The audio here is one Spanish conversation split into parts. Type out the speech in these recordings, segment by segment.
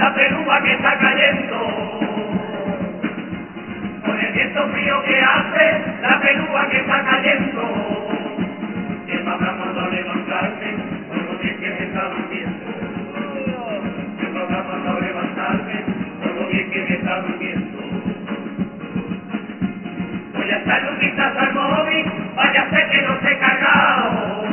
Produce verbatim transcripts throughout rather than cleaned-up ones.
la pelúa que está cayendo. Con el viento frío que hace, la pelúa que está cayendo. Y el papá mandó levantarme, cuando bien que me está durmiendo. Y el papá mandó levantarme, cuando bien que me está durmiendo. Voy a echarle un vistazo al móvil, vaya a ser que no se he cargado.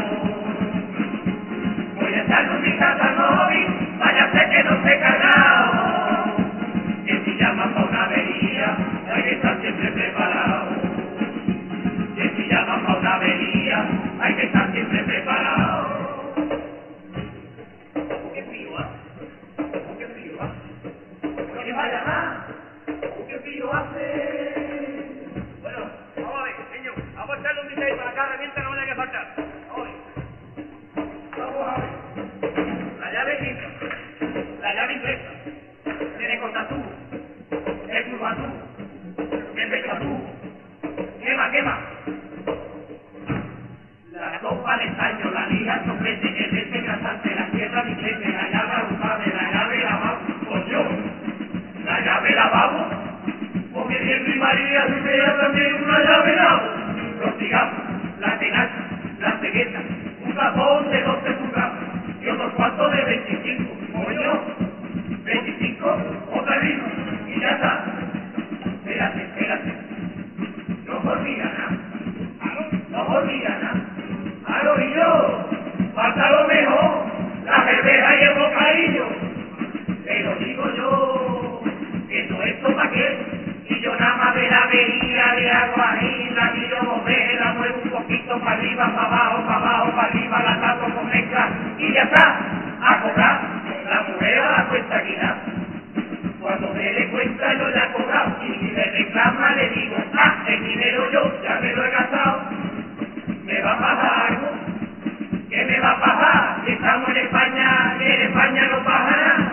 Voy a echarle un vistazo al móvil, vaya a ser que no se he cargado. Que si llama pa' una avería, hay que estar siempre preparado. Que si llama pa' una avería, hay que estar siempre preparado. ¿Qué frío hace? ¿Qué frío hace? ¿Qué vaya más? ¿Qué frío hace? Bueno, vamos a ver, niño, vamos a echarle un vistazo para acá, revienta, no vaya que faltar. Vamos a ver. Vamos a ver. La llave quinta, la llave impresa, tiene cortatú, es curvatú, es pechatú, quema, quema. La copa de estaño, la lija, el soplete, el este grasante, la sierra, el inglete, la llave agujada, la llave lavabo, pues yo, la llave lavabo, porque siempre y María si sea también una llave lavabo. Los cigajos, la tenaza, la cegueta, un cajón de doce pulgadas y otros cuantos de veinticinco, coño, veinticinco, otra vez, y ya está. Espérate, espérate, no os olvida nada, no os olvida nada. Al oído, falta lo mejor, la cerveza y el bocadillo. Pero digo yo, que no es pa' qué, y yo nada más de la avería de agua y la quiero mover, la muevo un poquito para arriba, para abajo, para abajo, para arriba, la tapo con mezcla, y ya está, a cobrar, la mujer a la cuenta guía. Cuando me dé cuenta yo ya he cobrado, y si me reclama le digo, ah, el dinero yo ya me lo he gastado. ¿Me va a pagar algo? ¿Qué me va a pagar? Si estamos en España, y en España no paga nada.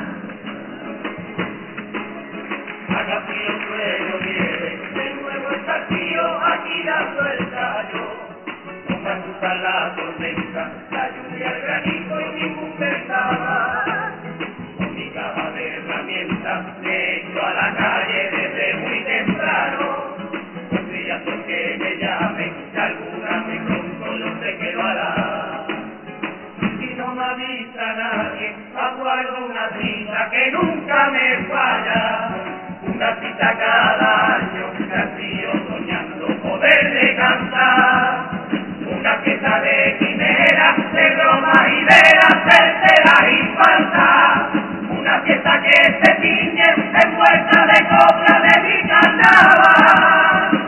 Haga frío, suelo, viene, de nuevo está el tío aquí dando el callo. No me asusta la tormenta, la lluvia, el granizo y ningún vendaval. Con mi caja de herramientas me echo a la calle desde muy temprano. Días porque me llamen, si alguna me pronto yo sé que lo hará. Si no me avisa nadie, aguardo una cita que nunca me falla. Una cita cada año, casi yo soñando poderle cantar. Una fiesta de quimera, de bromas y veras, terceras y falsas. Una fiesta que se tiñe envuelta de copla de mi carnaval.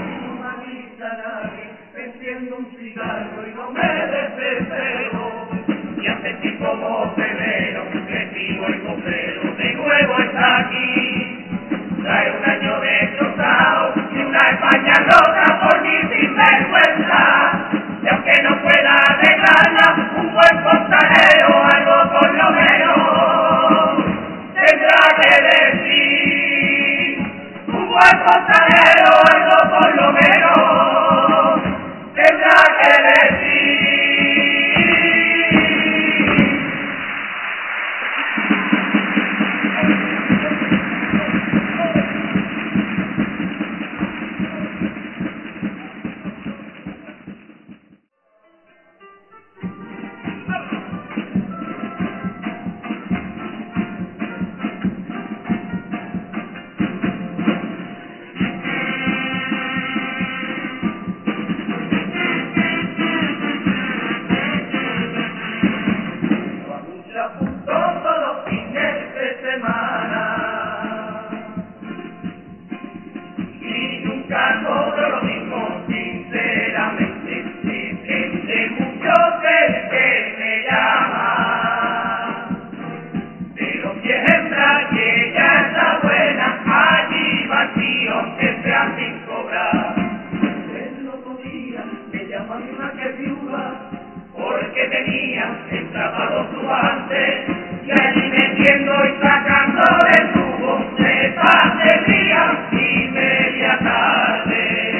Enciendo un cigarro y no me desespero, y a sentir como febrero, recibo el sombrero, de nuevo está aquí. Trae un año destrozado y una España rota por mi sinvergüenza, y aunque no pueda arreglarla, un buen fontanero, algo por lo menos tendrá que decir. Un buen fontanero, algo por lo menos tendrá que decir. Porque tenía el trabajo fluante y allí metiendo y sacando del tubo de paz de día y media tarde.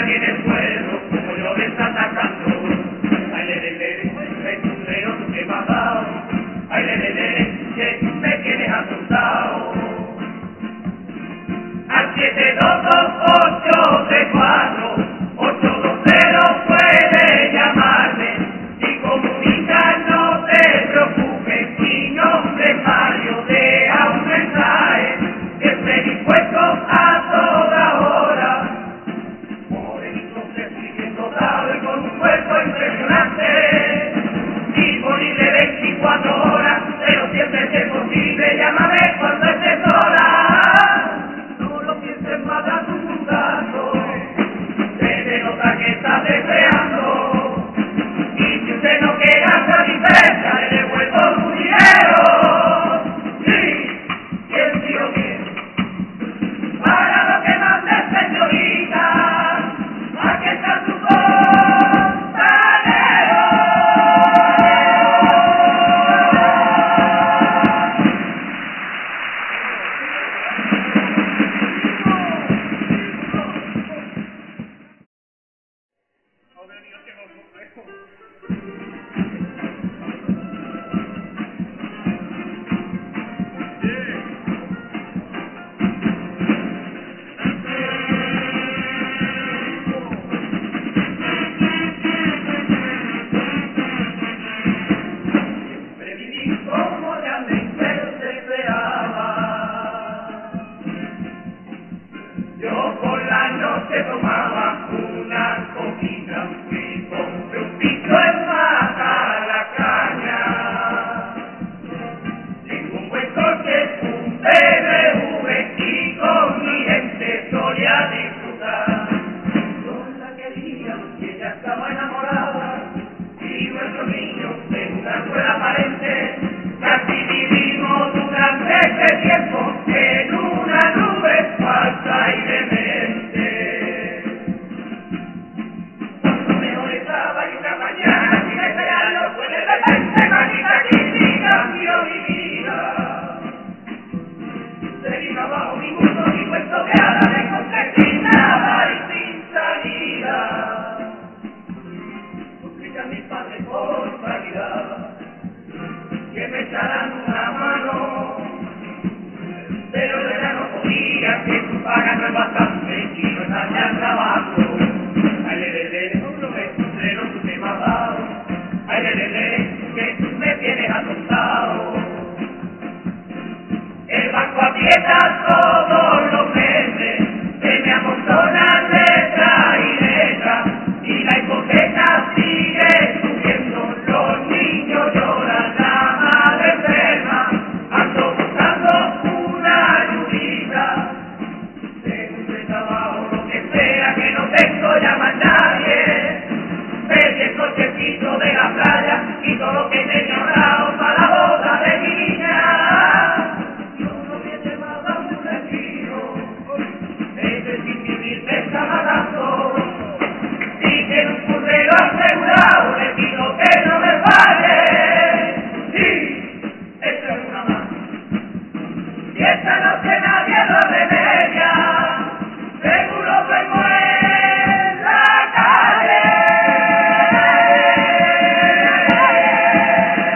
aquí en el pueblo, como yo le está atacando. Ay, le, le, le, veintitrero, tú que me has dado. Ay, le, le, le, que me tienes asustado. Al siete dos dos ocho tres cuatro ocho dos cero puede llamarme y comunicar, no te preocupes, mi nombre es Mario, deja un mensaje que esté dispuesto a toda hora. Morenito se sigue dotado y con un cuerpo impresionante, disponible veinticuatro horas, pero siempre que es posible, llámame cuando estés sola. No lo pienses más, date un dato, se te nota que estás deseando, y si usted no queda satisfecha, le devuelvo su dinero. Sí, y el tío quiere, para lo que mande, señorita, aquí está su como realmente deseaba. Yo por la noche tomaba una copita y compré un piso en Mata la Caña. Tengo un buen coche, un B M W y con mi gente solía disfrutar. Yo la quería y ella estaba enamorada y nuestros niños en una escuela aparente. Casi vivimos durante ese tiempo en una nube falsa y demente. Cuando mejor estaba y una mañana sin esperarlo, fue de repente manita que cambió mi vida. Se vino abajo mi mundo y puesto que ahora me encontré sin nada y sin salida. Suplican mis padres por caridad que me echaran una mano, pero de verdad no podía, que tu paga no es bastante y no está ya trabajo. Ay, le, le, le, no me cumple lo que me has dado. Ay, le, le, le, que tú me tienes atontado. El banco aprieta todos los meses, se me amontonan letra y letra, y la hipoteca sigue subiendo, los niños lloran, la madre enferma, ando buscando una ayudita, tengo un trabajo, lo que sea, que no tengo ya más nadie, perdí el cochecito de la playa y todo lo que tenía ahorrado para la boda de mi niña. Yo no viene más dando un respiro, ese sin vivir me está matando. Y tiene un currero asegurado, le pido que no me falle. Sí, esta es una más. Y esta noche nadie lo remedia, seguro duermo en la calle.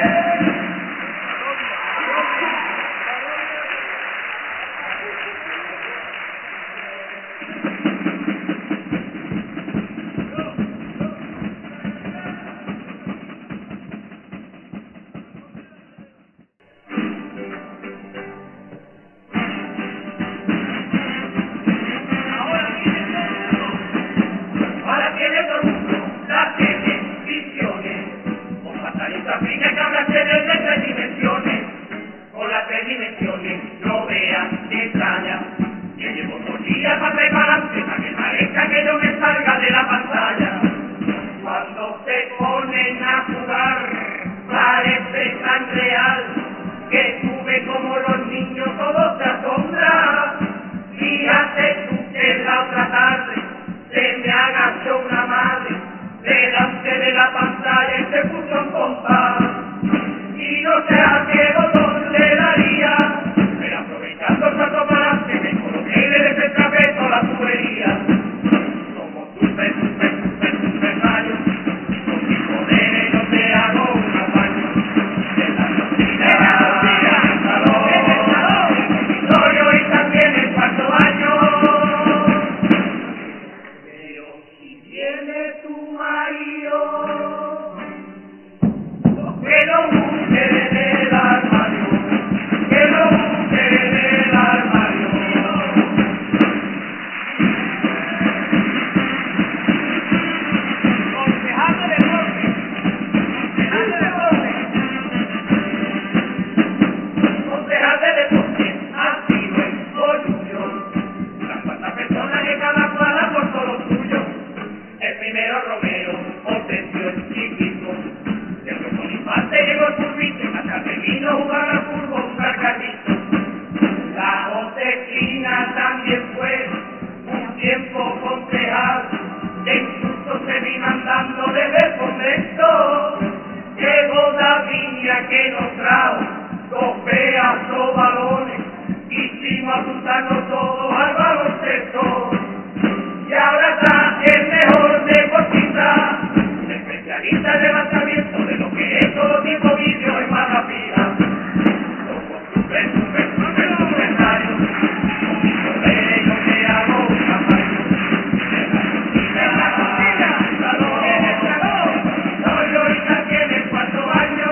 nos trajo dos pedazos balones, hicimos apuntarnos todos al baloncesto. Y ahora está el mejor deportista, el especialista en levantamiento de lo que es todo tipo vídeo en más rápida. Somos super, super, super, super rayos, con mi poder yo me hago un caballo. En la cocina, en el salón, en el salón, soy ahorita que en el cuarto baño.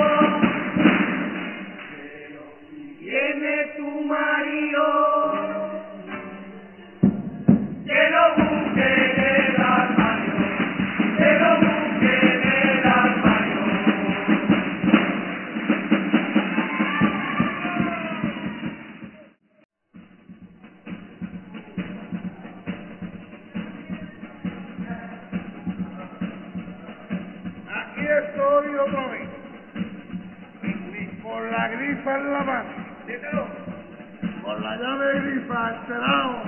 Pero si viene tu marido, que lo busque en el armario, que lo busque en el armario. Aquí estoy otra vez, y con la grifa en la mano, Díselo. con la llave grifa alterado.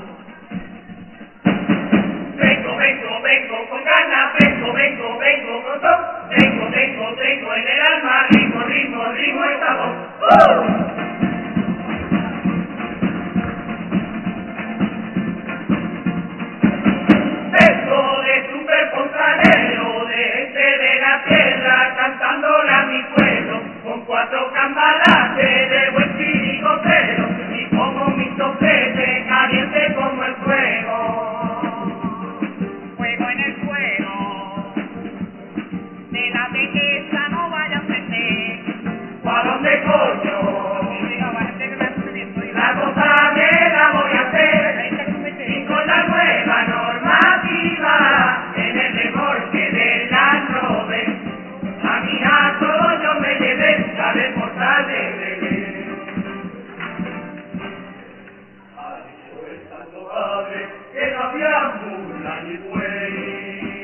Vengo, vengo, vengo con ganas, vengo, vengo, vengo con todo. Tengo, tengo, tengo en el alma ritmo, ritmo, ritmo y sabor. ¡Uh! Vengo de super fontanero, de gente de la tierra, cantándole a mi pueblo, con cuatro cambalaches de buen chirigotero, y como mi soplete, caliente como el fuego. Fuego en el fuego, de la belleza no vaya a prender. ¿Pa' dónde coño? La cosa me la voy a hacer, y con la nueva normativa, en el remolque de la Rover, a mi gato yo me llevé la del portal de bebé. Ha dicho el santo padre que no había mula ni buey,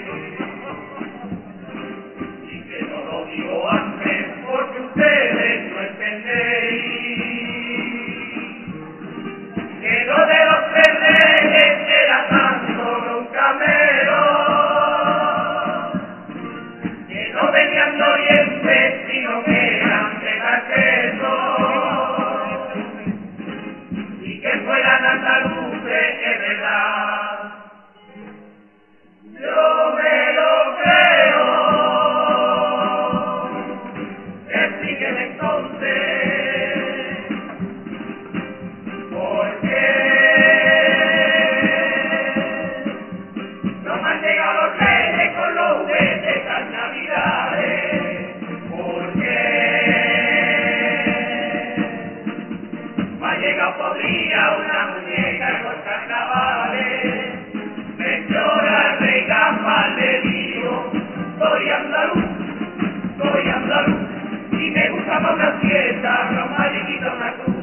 y que no lo digo antes porque ustedes no entendéis. Que lo de los perrenes era tan solo un camero, que no venían de Oriente, sino que eran de Carqueso, y que fueran andaluces, es verdad. Yo me lo creo, que siguen entonces. Porque no me han llegado los reyes con los juguetes de las navidades. Porque me ha llegado podrida una muñeca en los carnavales. Me llora rey Gaspar, le digo, soy andaluz, soy andaluz, y me gusta más una fiesta, no más chiquita una cruz.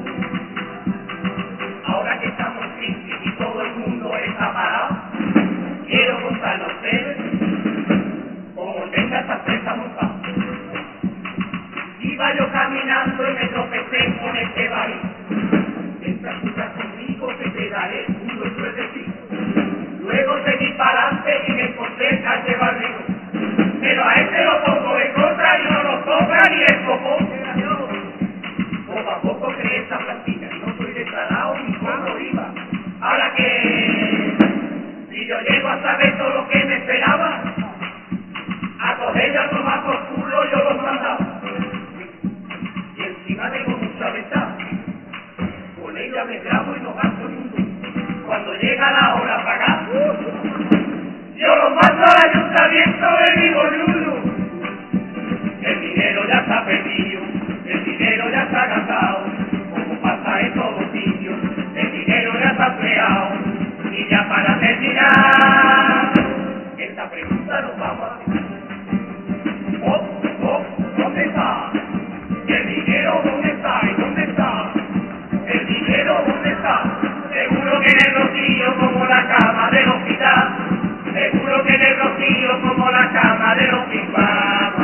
Ahora que estamos tristes y todo el mundo está parado, quiero contarle a ustedes cómo tenga esta presa montada. Iba yo caminando y me tropecé con este baril. Entra a escuchar conmigo que te daré un nuestro de ti. Luego seguí para adelante y me encontré calle Barrio. Pero a este lo pongo de contra y no lo toca ni el copón. Poco a poco creé esta plantilla y no soy declarado ni cobro IVA. Ahora que si yo llego a saber todo lo que me esperaba, a coger ya tomar por culo yo los mandaba. Y encima tengo mucha ventaja, con ella me grabo y no gasto ni un duro. Cuando llega la hora de pagar, yo los mando al ayuntamiento de mi boludo. El dinero ya está perdido, el dinero ya está gastado, como pasa en todos sitios, el dinero ya está empleado. Y ya para terminar, esta pregunta nos vamos a hacer. Oh, oh, ¿dónde está? ¿El dinero dónde está? ¿Y dónde está? ¿El dinero dónde está? Seguro que en el rocío como la cama del hospital. Seguro que en el rocío como la cama del hospital.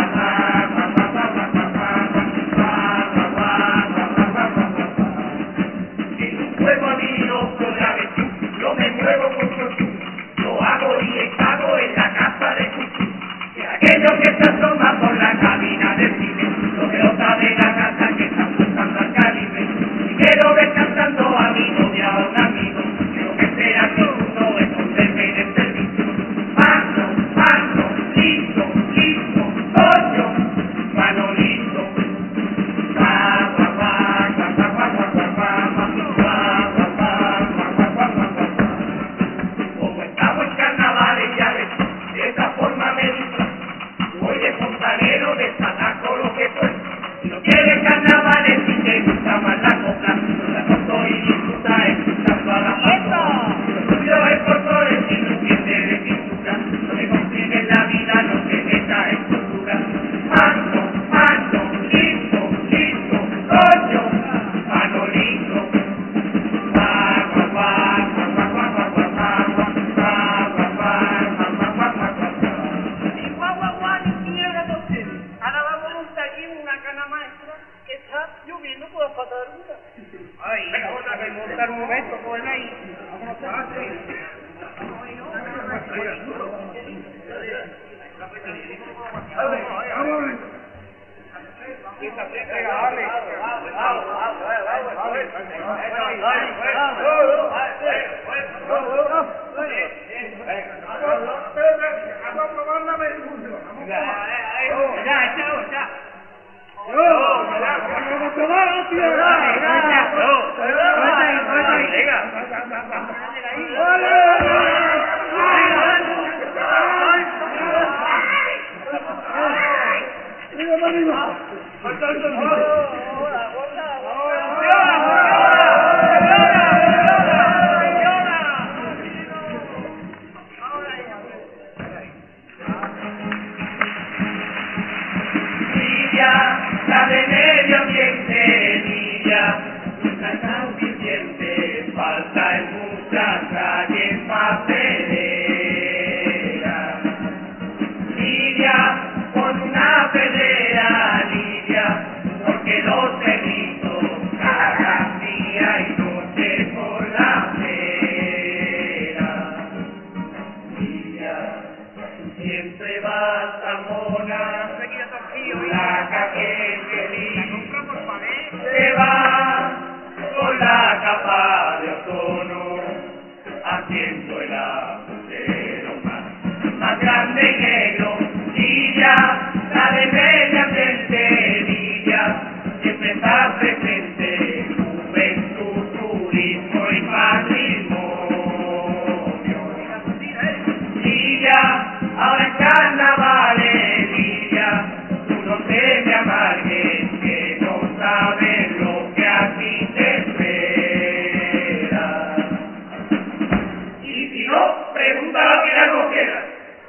En un juego a mí no podrá vestir, yo me muevo con su, lo hago y deshago en la casa de Cuchú. Que aquellos que se asoman por la cabina del cine, lo que otra de la La de medio ambiente, Lidia, nuestra tan suficiente, falta en muchas calles papeleras. Lidia, con una pedrera, Lidia, porque los perritos cagan día y noche por la acera. Lidia, siempre vas a mona, la que feliz se va con la capa de ozono, haciendo el agujero más, más grande y negro. Lidia, la de media ambiente, Lidia, siempre está presente, juventud, turismo y matrimonio. Lidia, ahora en carnavales, Lidia, no te me amargues, que no sabes lo que a ti te espera. Y si no, pregunta a quien algo quiera.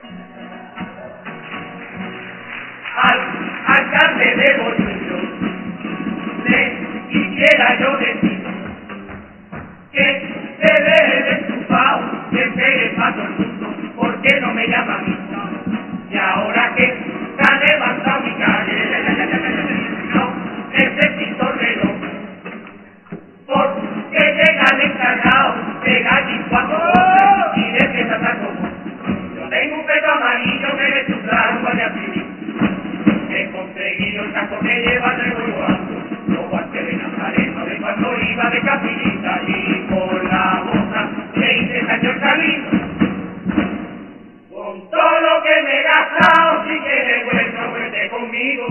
Al alcalde de Bolillos le quisiera yo decir que se deje de estufado, que pegue para todo el mundo, porque no me llama a mí. Y ahora que ha levantado mi calle, no necesito reloj, porque llega el encargado de gallis cuatro doce y de que está como yo tengo un peto amarillo que le chuflaron para civil. He conseguido el casco que lleva el revuelo alto, los guantes de Nazareno de cuando iba de capillita y por la boca le hice daño el camino. Con todo lo que me he gastado, si quieres vuelto, vete conmigo.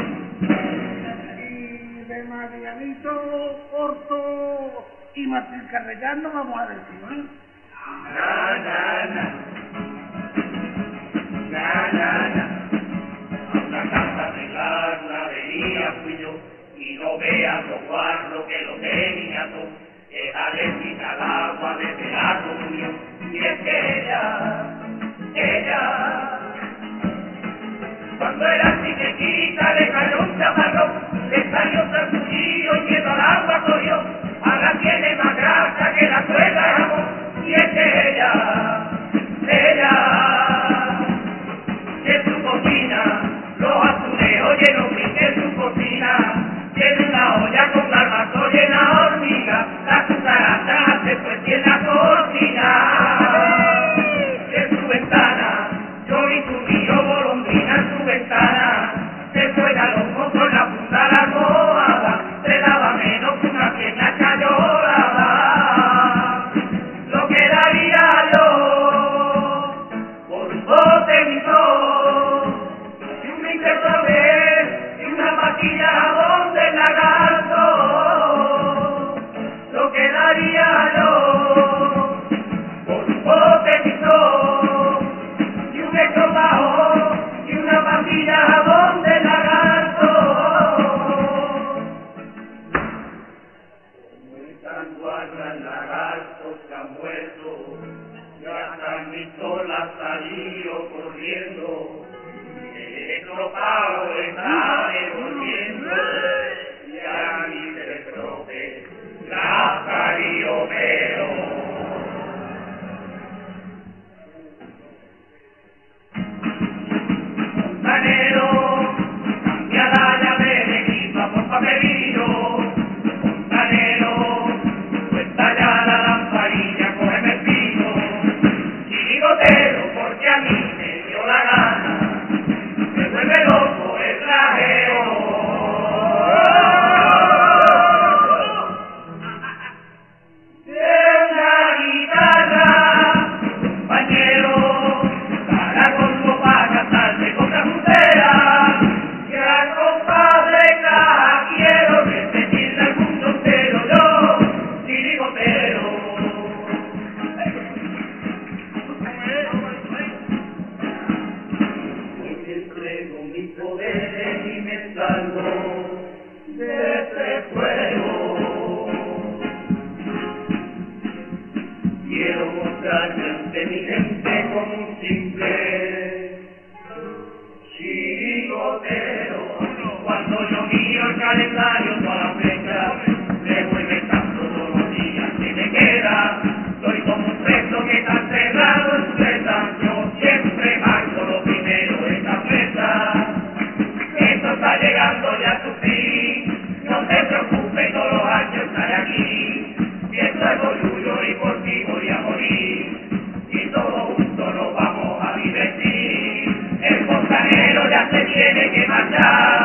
Y de Marianito Corto y Martín Carrellano vamos a decir, ¿eh? Na, na, na. Na, na, na. A una casa arreglar una avería fui yo, y no veas lo guarro que lo tenía todo. Déjale quitar el agua desde la comunión. Y es que ella... ella, cuando era chiquitita le cayó un chaparrón, le salió sarpullido y miedo al agua corrió, ahora tiene más grasa que la suegra de jamón. Y es que ella, ella, que su cocina, los azulejos llenos de su cocina, tiene una olla con garbanzo llena de hormigas, la cucaracha hace pues en la cocina. Yo vi su río golondrina en su ventana, se suena los mozos en la punta de la almohada, se daba menos que una pierna chayolada. Lo que daría yo por un bote de sol y un microsoft y una pastilla jabón del lagarto. Lo que daría yo por un bote de sol y un estropajo y una pastilla jabón de lagarto. Como están guardas lagartos que han muerto, ya están mis solas salido corriendo, el estropado está devolviendo, y a mí se le trope la cariomero. Montanero, cambia la llave de gripa por papelito. Montanero, suelta ya la lamparilla, cógeme el pito. Chirigotero, dulce chigotero. Cuando yo miro el calendario toda la fecha, me voy rezando todos los días que me queda. Soy como un preso que está encerrado en su celda. Yo siempre marco lo primero de esta fiesta. Esto está llegando ya a su fin. No te preocupes, todos los años estaré aquí. Y esto es orgullo y por ti voy a morir. Y todos juntos nos vamos a divertir. El fontanero ya se tiene que marchar.